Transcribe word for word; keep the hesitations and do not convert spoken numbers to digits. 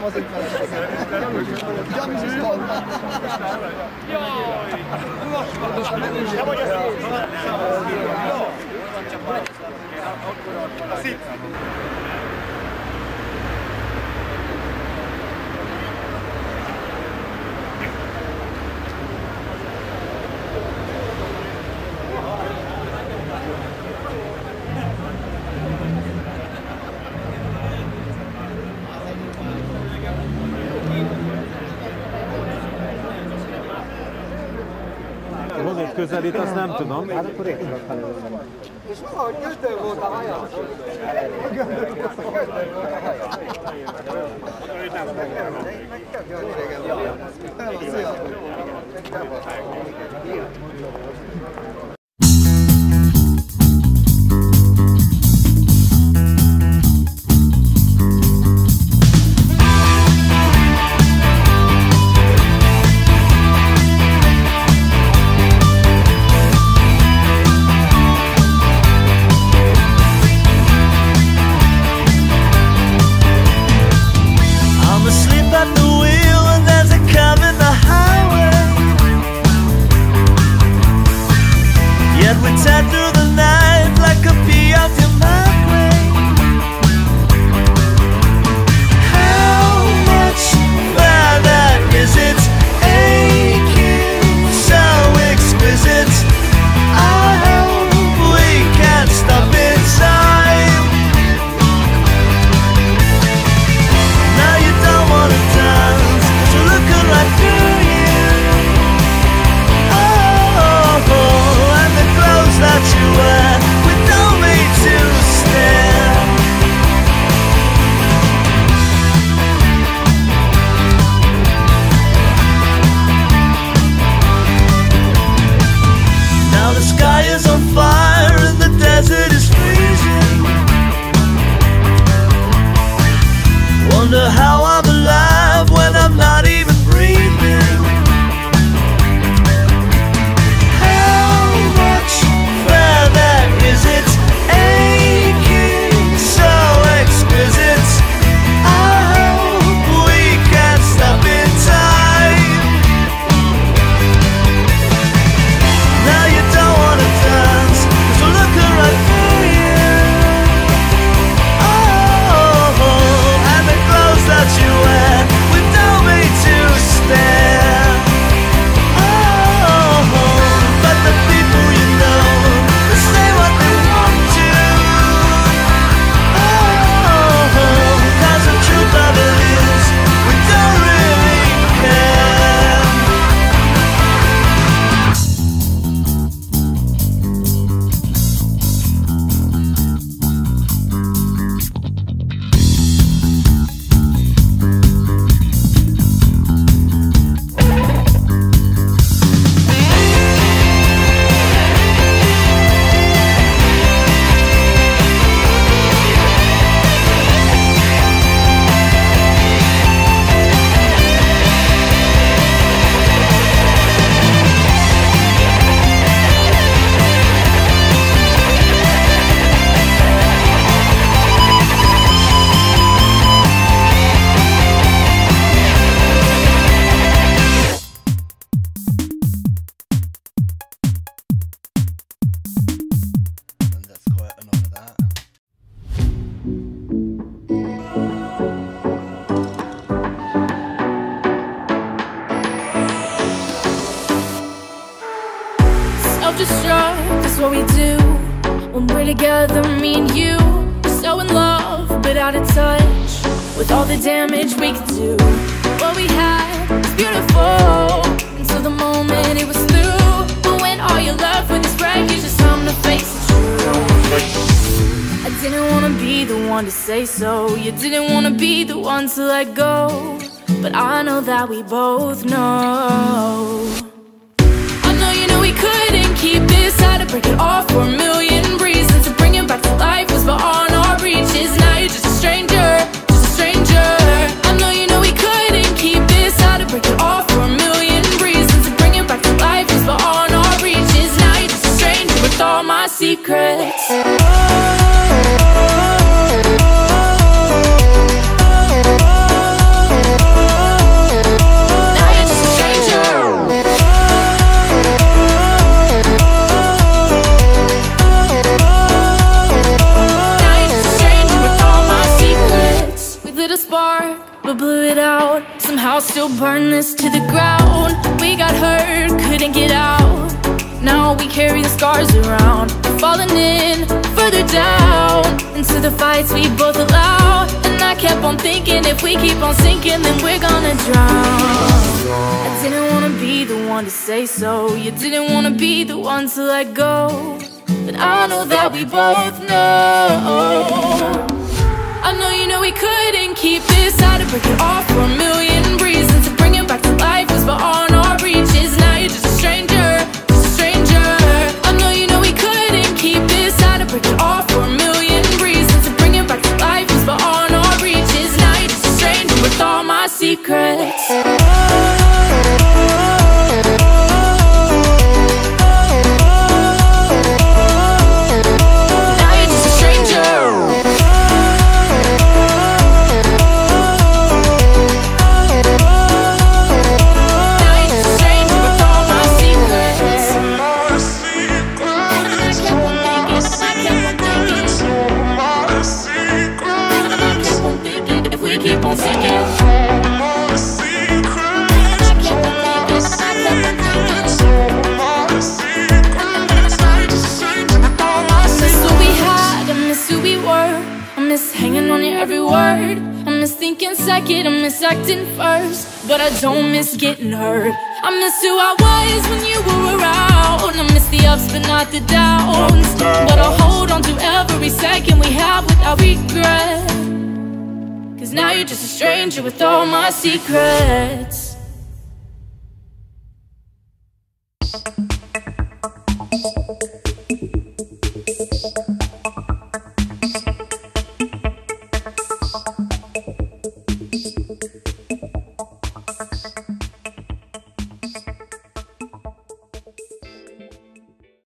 az én feleségem. Ja, mi is van? Jaj! Ja, vagy az a szép! Hozzád közelít, azt nem tudom. Hát akkor én tudok felőlem. És valahogy göndör volt a haja. Göndör volt a haja. Meg tök jól régen volt. Szia! Wonder how I'm alive when I'm not even breathing. How much further is it? Aching so exquisite. I hope we can stop in time. Now you don't wanna dance, 'cause we're looking right through you. Oh, and the clothes that you wear, we don't mean to stare. Oh, but the people you know, they say what they want to. Oh, 'cause the truth of it is, we don't really care. And that's quite enough of that. Self-destruct is what we do when we're together, me and you. We're so in love, but out of touch with all the damage we could do. What we had was beautiful until the moment it was through. But when all you're left with is wreckage, it's time to face the truth. I didn't wanna be the one to say so. You didn't wanna be the one to let go. But I know that we both know. I know you know we couldn't keep this. Had to break it off for a million reasons. To bring it back to life was beyond our reaches. Now you're just a stranger, just a stranger. I know you know we couldn't keep this. Had to break it off for a million reasons. To bring it back to life was beyond our reaches. Now you're just a stranger with all my secrets. still burn this to the ground. We got hurt, couldn't get out. Now we carry the scars around. We're falling in, further down, into the fights we both allow. And I kept on thinking, if we keep on sinking, then we're gonna drown. I didn't wanna be the one to say so. You didn't wanna be the one to let go. But I know that we both know. I know you know we couldn't keep this. Had to break it off for a million reasons. To bring it back to life was beyond our reaches. Now you're just a stranger, just a stranger. I know you know we couldn't keep this. Had to break it off for a million reasons. To bring it back to life was beyond our reaches. Now you're just a stranger with all my secrets. Every word, I miss thinking second, I miss acting first, but I don't miss getting hurt. I miss who I was when you were around. I miss the ups but not the downs, but I'll hold on to every second we have without regret. Cause now you're just a stranger with all my secrets.